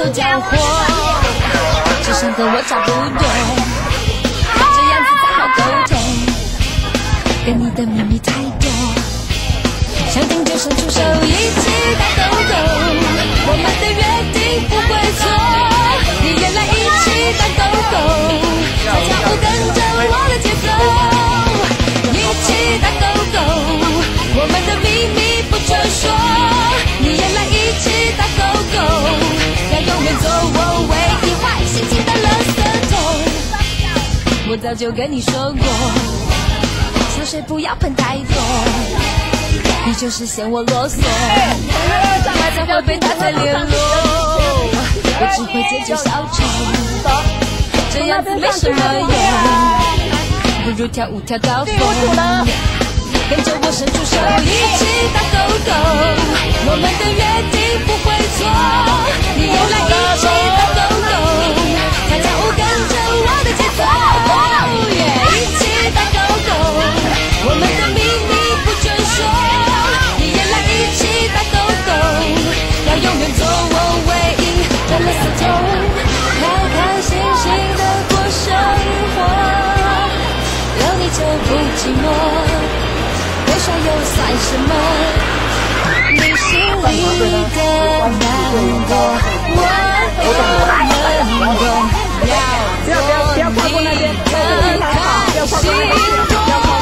着火，只想和我差不多，这样子才好沟通。跟你的秘密太多，想听就伸出手，一起打勾勾。我们的约定不会错，你也来一起打勾勾，跳跳舞跟着我的节奏，一起打勾勾。我们的秘密不准说，你也来一起打勾勾，要永远做我唯一坏心情的垃圾桶。我早就跟你说过，香水不要喷太多，你就是嫌我啰嗦，马上会被他再联络，我只会解决小丑，这样子没什么用，不如跳舞跳到疯，跟着我伸出手，一起打勾勾，我们的约定不会错，你也来一起打勾勾，跳跳舞跟着我的节奏，一起打勾勾，我们的秘密不准说，你也来一起打勾勾，要永远做我唯一的垃圾桶，开开心心的过生活，有你就不寂寞。悲伤又算什么？你心里的难过，我能够要做你的开心果。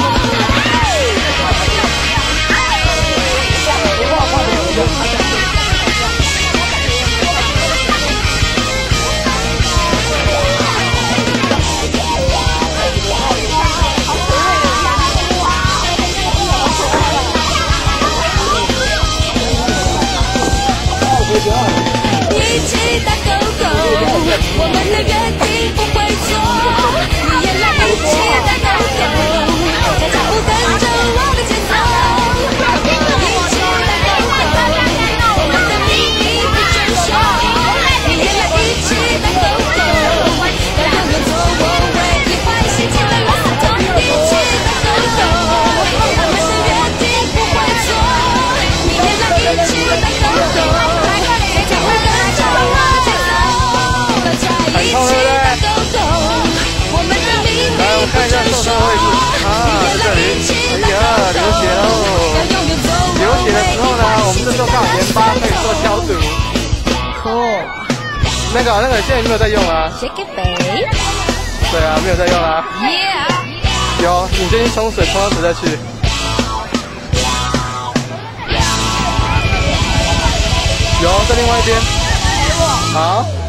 一起打勾勾，我们的约定不会错，你也来一起打勾勾，跳跳舞跟着我的节奏，一起打勾勾，我们的秘密不准说，你也来一起打勾勾，要永远做我唯一坏心情的垃圾桶，一起打勾勾，我们的约定不会错，你也来一起打勾勾。一起打勾勾，我们的秘密不准说，你也来一起打勾勾，要永远做我唯一坏心情的垃圾桶。Cool。 那个现在有没有在用啊 ？Shake it, babe。 对啊，没有在用啊。 Yeah。 有，你先去冲水，冲完水再去。有，在另外一边。好。